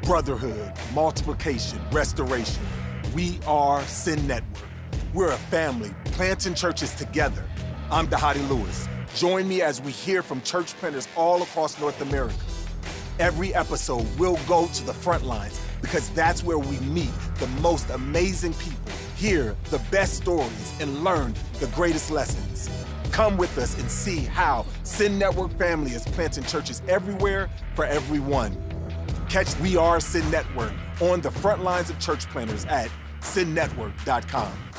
brotherhood, multiplication, restoration. We are Send Network. We're a family planting churches together. I'm Dhati Lewis. Join me as we hear from church planters all across North America. Every episode, we'll go to the front lines because that's where we meet the most amazing people, hear the best stories, and learn the greatest lessons. Come with us and see how Send Network family is planting churches everywhere for everyone. Catch We Are Send Network on the front lines of church planters at sendnetwork.com.